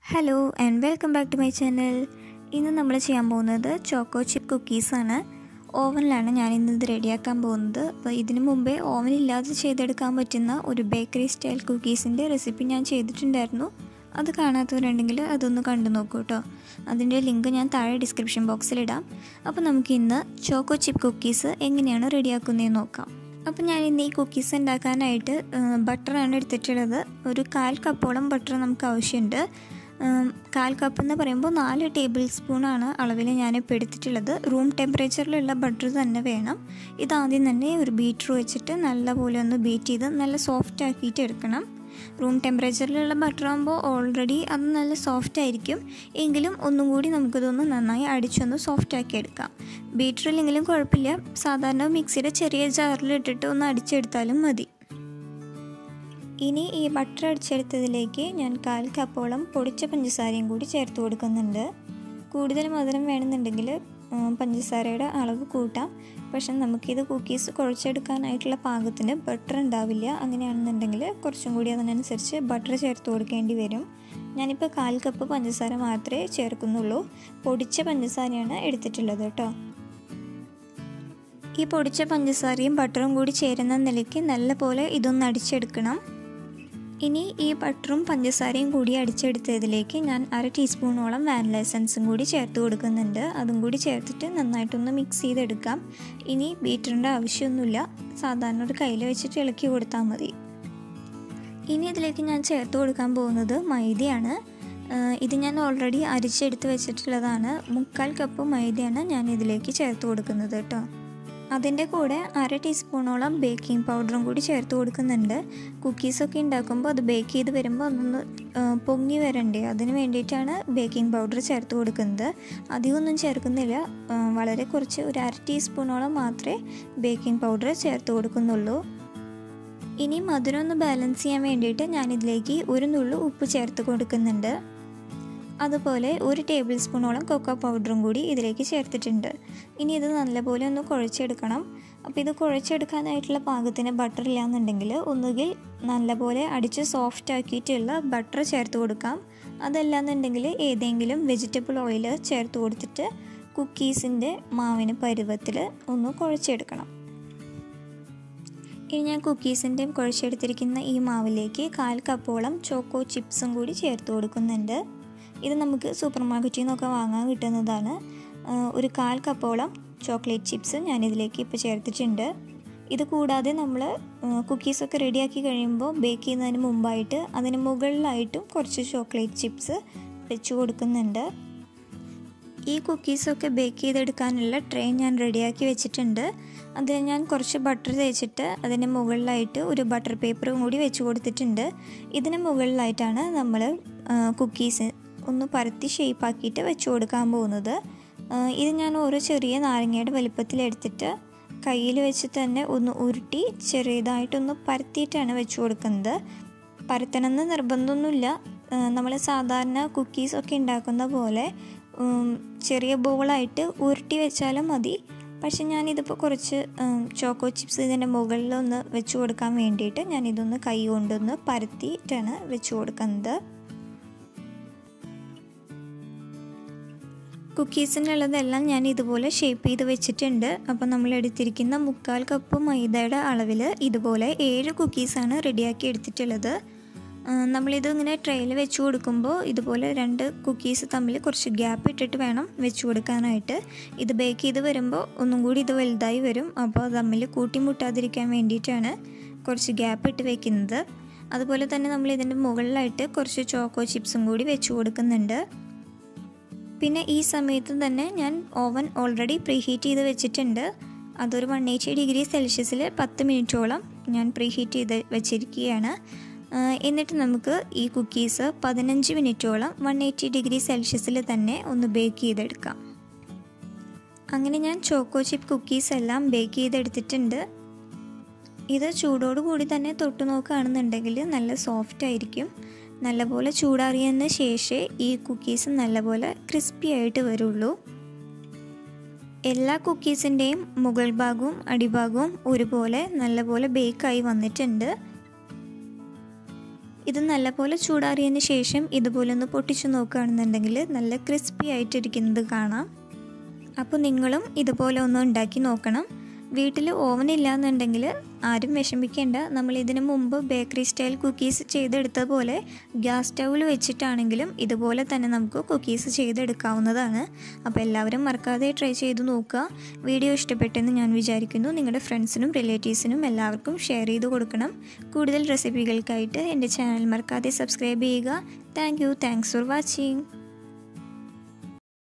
Hello and welcome back to my channel. ഇന്ന് നമ്മൾ ചെയ്യാൻ പോകുന്നത് ചോക്കോ ചിപ്പ് കുക്കീസ് ആണ്. ഓവനിലാണ് ഞാൻ ഇന്ന് ഇത് റെഡിയാക്കാൻ പോകുന്നത്. അപ്പോൾ ഇതിനു മുമ്പേ ഓവൻ ഇല്ലാതെ ചെയ്തെടുക്കാൻ പറ്റുന്ന ഒരു ബേക്കറി സ്റ്റൈൽ കുക്കീസിൻ്റെ റെസിപ്പി ഞാൻ ചെയ്തിട്ടുണ്ടായിരുന്നു. അത് കാണാത്തവരുണ്ടെങ്കിൽ അതൊന്ന് കണ്ടു നോക്കൂ കേട്ടോ. അതിൻ്റെ ലിങ്ക് ഞാൻ താഴെ ഡിസ്ക്രിപ്ഷൻ ബോക്സിൽ ഇടാം. അപ്പോൾ നമുക്ക് ഇന്ന് ചോക്കോ ചിപ്പ് കുക്കീസ് എങ്ങനെയാണ് റെഡിയാക്കുന്നതെന്ന് നോക്കാം. അപ്പോൾ ഞാൻ ഇന്ന് ഈ കുക്കീസ് ഉണ്ടാക്കാനായിട്ട് ബട്ടറാണ് എടുത്തിട്ടുള്ളത്. ഒരു 1/4 കപ്പോളം ബട്ടർ നമുക്ക് ആവശ്യമുണ്ട്. 1/4 കപ്പ് എന്ന് പറയുമ്പോൾ 4 ടേബിൾ സ്പൂണാണ് അളവിൽ ഞാനിപ്പോൾ എടുത്തിട്ടുള്ളത്. റൂം ടെമ്പറേച്ചറിലുള്ള ബട്ടർ തന്നെ വേണം. ഇതാദ്യം തന്നെ ഒരു ബീറ്റർ വെച്ചിട്ട് നല്ലപോലെ ഒന്ന് ബീറ്റ് ചെയ്ത് നല്ല സോഫ്റ്റ് ആക്കിയിട്ട് എടുക്കണം. റൂം ടെമ്പറേച്ചറിലുള്ള ബട്ടർ ആകുമ്പോൾ ഓൾറെഡി അത് നല്ല സോഫ്റ്റ് ആയിരിക്കും. എങ്കിലും ഒന്നും കൂടി നമുക്കിതൊന്ന് നന്നായി അടിച്ചൊന്ന് സോഫ്റ്റ് ആക്കി എടുക്കാം. ബീറ്ററില്ലെങ്കിലും കുഴപ്പമില്ല, സാധാരണ മിക്സിയുടെ ചെറിയ ജാറിലിട്ടിട്ട് ഒന്ന് അടിച്ചെടുത്താലും മതി. ഇനി ഈ ബട്ടർ അടിച്ചെടുത്തതിലേക്ക് ഞാൻ 1/4 കപ്പോളം പൊടിച്ച പഞ്ചസാരയും കൂടി ചേർത്ത് കൊടുക്കുന്നുണ്ട്. കൂടുതൽ മധുരം വേണമെന്നുണ്ടെങ്കിൽ പഞ്ചസാരയുടെ അളവ് കൂട്ടാം. പക്ഷെ നമുക്കിത് കുക്കീസ് കുഴച്ചെടുക്കാനായിട്ടുള്ള പാകത്തിന് ബട്ടർ ഉണ്ടാവില്ല. അങ്ങനെയാണെന്നുണ്ടെങ്കിൽ കുറച്ചും കൂടി അതിനനുസരിച്ച് ബട്ടർ ചേർത്ത് കൊടുക്കേണ്ടി വരും. ഞാനിപ്പോൾ 1/4 കപ്പ് പഞ്ചസാര മാത്രമേ ചേർക്കുന്നുള്ളൂ. പൊടിച്ച പഞ്ചസാരയാണ് എടുത്തിട്ടുള്ളത് കേട്ടോ. ഈ പൊടിച്ച പഞ്ചസാരയും ബട്ടറും കൂടി ചേരുന്ന നിലയ്ക്ക് നല്ലപോലെ ഇതൊന്ന് അടിച്ചെടുക്കണം. ഇനി ഈ ബട്ടറും പഞ്ചസാരയും കൂടി അടിച്ചെടുത്തതിലേക്ക് ഞാൻ 1/2 ടീസ്പൂണോളം വാനില എസൻസും കൂടി ചേർത്ത് കൊടുക്കുന്നുണ്ട്. അതും കൂടി ചേർത്തിട്ട് നന്നായിട്ടൊന്ന് മിക്സ് ചെയ്തെടുക്കാം. ഇനി ബീറ്ററിൻ്റെ ആവശ്യമൊന്നുമില്ല, സാധാരണ ഒരു കയ്യിൽ വെച്ചിട്ട് ഇളക്കി കൊടുത്താൽ മതി. ഇനി ഇതിലേക്ക് ഞാൻ ചേർത്ത് കൊടുക്കാൻ പോകുന്നത് മൈദയാണ്. ഇത് ഞാൻ ഓൾറെഡി അരിച്ചെടുത്ത് വെച്ചിട്ടുള്ളതാണ്. 1/4 കപ്പ് മൈദയാണ് ഞാൻ ഇതിലേക്ക് ചേർത്ത് കൊടുക്കുന്നത് കേട്ടോ. അതിൻ്റെ കൂടെ 1/2 ടീസ്പൂണോളം ബേക്കിംഗ് പൗഡറും കൂടി ചേർത്ത് കൊടുക്കുന്നുണ്ട്. കുക്കീസൊക്കെ ഉണ്ടാക്കുമ്പോൾ അത് ബേക്ക് ചെയ്ത് വരുമ്പോൾ അതൊന്ന് പൊങ്ങി വരണ്ടേ, അതിന് വേണ്ടിയിട്ടാണ് ബേക്കിംഗ് പൗഡർ ചേർത്ത് കൊടുക്കുന്നത്. അധികമൊന്നും ചേർക്കുന്നില്ല, വളരെ കുറച്ച് ഒരു 1/2 ടീസ്പൂണോളം മാത്രമേ ബേക്കിംഗ് പൗഡർ ചേർത്ത് കൊടുക്കുന്നുള്ളൂ. ഇനി മധുരം ഒന്ന് ബാലൻസ് ചെയ്യാൻ വേണ്ടിയിട്ട് ഞാനിതിലേക്ക് ഒരു നുള്ളു ഉപ്പ് ചേർത്ത് കൊടുക്കുന്നുണ്ട്. അതുപോലെ 1 ടേബിൾ സ്പൂണോളം കൊക്കോ പൗഡറും കൂടി ഇതിലേക്ക് ചേർത്തിട്ടുണ്ട്. ഇനി ഇത് നല്ലപോലെ ഒന്ന് കുഴച്ചെടുക്കണം. അപ്പോൾ ഇത് കുഴച്ചെടുക്കാനായിട്ടുള്ള പാകത്തിന് ബട്ടർ ഇല്ലാന്നുണ്ടെങ്കിൽ ഒന്നുകിൽ നല്ലപോലെ അടിച്ച് സോഫ്റ്റ് ആക്കിയിട്ടുള്ള ബട്ടർ ചേർത്ത് കൊടുക്കാം. അതല്ലാന്നുണ്ടെങ്കിൽ ഏതെങ്കിലും വെജിറ്റബിൾ ഓയിൽ ചേർത്ത് കൊടുത്തിട്ട് കുക്കീസിൻ്റെ മാവിന് പരുവത്തിൽ ഒന്ന് കുഴച്ചെടുക്കണം. ഇനി ഞാൻ കുക്കീസിൻ്റെ കുഴച്ചെടുത്തിരിക്കുന്ന ഈ മാവിലേക്ക് 1/4 കപ്പോളം ചോക്കോ ചിപ്സും കൂടി ചേർത്ത് കൊടുക്കുന്നുണ്ട്. ഇത് നമുക്ക് സൂപ്പർ മാർക്കറ്റിൽ നിന്നൊക്കെ വാങ്ങാൻ കിട്ടുന്നതാണ്. ഒരു 1/4 കപ്പോളം ചോക്ലേറ്റ് ചിപ്സ് ഞാനിതിലേക്ക് ഇപ്പോൾ ചേർത്തിട്ടുണ്ട്. ഇത് കൂടാതെ നമ്മൾ കുക്കീസൊക്കെ റെഡിയാക്കി കഴിയുമ്പോൾ ബേക്ക് ചെയ്യുന്നതിന് മുമ്പായിട്ട് അതിന് മുകളിലായിട്ടും കുറച്ച് ചോക്ലേറ്റ് ചിപ്സ് വെച്ച് കൊടുക്കുന്നുണ്ട്. ഈ കുക്കീസൊക്കെ ബേക്ക് ചെയ്തെടുക്കാനുള്ള ട്രേ ഞാൻ റെഡിയാക്കി വെച്ചിട്ടുണ്ട്. അതിൽ ഞാൻ കുറച്ച് ബട്ടർ തേച്ചിട്ട് അതിന് മുകളിലായിട്ട് ഒരു ബട്ടർ പേപ്പറും കൂടി വെച്ച് കൊടുത്തിട്ടുണ്ട്. ഇതിന് മുകളിലായിട്ടാണ് നമ്മൾ കുക്കീസ് ഒന്ന് പരത്തി ഷേപ്പാക്കിയിട്ട് വെച്ച് കൊടുക്കാൻ പോകുന്നത്. ഇത് ഞാൻ ഓരോ ചെറിയ നാരങ്ങയുടെ വലുപ്പത്തിലെടുത്തിട്ട് കയ്യിൽ വെച്ച് തന്നെ ഒന്ന് ഉരുട്ടി ചെറിയതായിട്ടൊന്ന് പരത്തിയിട്ടാണ് വെച്ച് കൊടുക്കുന്നത്. പരത്തണമെന്ന് നിർബന്ധമൊന്നുമില്ല, നമ്മൾ സാധാരണ കുക്കീസൊക്കെ ഉണ്ടാക്കുന്ന പോലെ ചെറിയ ബോളായിട്ട് ഉരുട്ടി വെച്ചാലും മതി. പക്ഷെ ഞാനിതിപ്പോൾ കുറച്ച് ചോക്കോ ചിപ്സ് ഇതിൻ്റെ മുകളിലൊന്ന് വെച്ച് കൊടുക്കാൻ വേണ്ടിയിട്ട് ഞാനിതൊന്ന് കൈ കൊണ്ടൊന്ന് പരത്തിയിട്ടാണ് വെച്ച് കൊടുക്കുന്നത്. കുക്കീസിനുള്ളതെല്ലാം ഞാൻ ഇതുപോലെ ഷേപ്പ് ചെയ്ത് വെച്ചിട്ടുണ്ട്. അപ്പോൾ നമ്മൾ എടുത്തിരിക്കുന്ന 1/4 കപ്പ് മൈദയുടെ അളവിൽ ഇതുപോലെ 7 കുക്കീസാണ് റെഡിയാക്കി എടുത്തിട്ടുള്ളത്. നമ്മളിത് ഇങ്ങനെ ട്രേയിൽ വെച്ച് കൊടുക്കുമ്പോൾ ഇതുപോലെ 2 കുക്കീസ് തമ്മിൽ കുറച്ച് ഗ്യാപ്പ് ഇട്ടിട്ട് വേണം വെച്ച് കൊടുക്കാനായിട്ട്. ഇത് ബേക്ക് ചെയ്ത് വരുമ്പോൾ ഒന്നും കൂടി ഇത് വലുതായി വരും. അപ്പോൾ തമ്മിൽ കൂട്ടിമുട്ടാതിരിക്കാൻ വേണ്ടിയിട്ടാണ് കുറച്ച് ഗ്യാപ്പ് ഇട്ട് വെക്കുന്നത്. അതുപോലെ തന്നെ നമ്മൾ ഇതിൻ്റെ മുകളിലായിട്ട് കുറച്ച് ചോക്കോ ചിപ്സും കൂടി വെച്ച് കൊടുക്കുന്നുണ്ട്. പിന്നെ ഈ സമയത്ത് തന്നെ ഞാൻ ഓവൻ ഓൾറെഡി പ്രീഹീറ്റ് ചെയ്ത് വെച്ചിട്ടുണ്ട്. അതൊരു 180 ഡിഗ്രി സെൽഷ്യസിൽ 10 മിനിറ്റോളം ഞാൻ പ്രീഹീറ്റ് ചെയ്ത് വെച്ചിരിക്കുകയാണ്. എന്നിട്ട് നമുക്ക് ഈ കുക്കീസ് 15 മിനിറ്റോളം 180 ഡിഗ്രി സെൽഷ്യസിൽ തന്നെ ഒന്ന് ബേക്ക് ചെയ്തെടുക്കാം. അങ്ങനെ ഞാൻ ചോക്കോ ചിപ്പ് കുക്കീസ് എല്ലാം ബേക്ക് ചെയ്തെടുത്തിട്ടുണ്ട്. ഇത് ചൂടോടുകൂടി തന്നെ തൊട്ട് നോക്കുകയാണെന്നുണ്ടെങ്കിൽ നല്ല സോഫ്റ്റ് ആയിരിക്കും. നല്ലപോലെ ചൂടാറിയതിന് ശേഷമേ ഈ കുക്കീസ് നല്ലപോലെ ക്രിസ്പി ആയിട്ട് വരുള്ളൂ. എല്ലാ കുക്കീസിൻ്റെയും മുകൾ ഭാഗവും അടിഭാഗവും ഒരുപോലെ നല്ലപോലെ ബേക്കായി വന്നിട്ടുണ്ട്. ഇത് നല്ലപോലെ ചൂടാറിയതിന് ശേഷം ഇതുപോലെ ഒന്ന് പൊട്ടിച്ചു നോക്കുകയാണെന്നുണ്ടെങ്കിൽ നല്ല ക്രിസ്പി ആയിട്ടിരിക്കുന്നത് കാണാം. അപ്പോൾ നിങ്ങളും ഇതുപോലെ ഒന്ന് ഉണ്ടാക്കി നോക്കണം. വീട്ടിൽ ഓവൻ ഇല്ലാന്നുണ്ടെങ്കിൽ ആരും വിഷമിക്കേണ്ട. നമ്മൾ ഇതിനു മുമ്പ് ബേക്കറി സ്റ്റൈൽ കുക്കീസ് ചെയ്തെടുത്തതുപോലെ ഗ്യാസ് സ്റ്റൗവിൽ വെച്ചിട്ടാണെങ്കിലും ഇതുപോലെ തന്നെ നമുക്ക് കുക്കീസ് ചെയ്തെടുക്കാവുന്നതാണ്. അപ്പോൾ എല്ലാവരും മറക്കാതെ ട്രൈ ചെയ്ത് നോക്കുക. വീഡിയോ ഇഷ്ടപ്പെട്ടെന്ന് ഞാൻ വിചാരിക്കുന്നു. നിങ്ങളുടെ ഫ്രണ്ട്സിനും റിലേറ്റീവ്സിനും എല്ലാവർക്കും ഷെയർ ചെയ്ത് കൊടുക്കണം. കൂടുതൽ റെസിപ്പികൾക്കായിട്ട് എൻ്റെ ചാനൽ മറക്കാതെ സബ്സ്ക്രൈബ് ചെയ്യുക. Thanks for watching.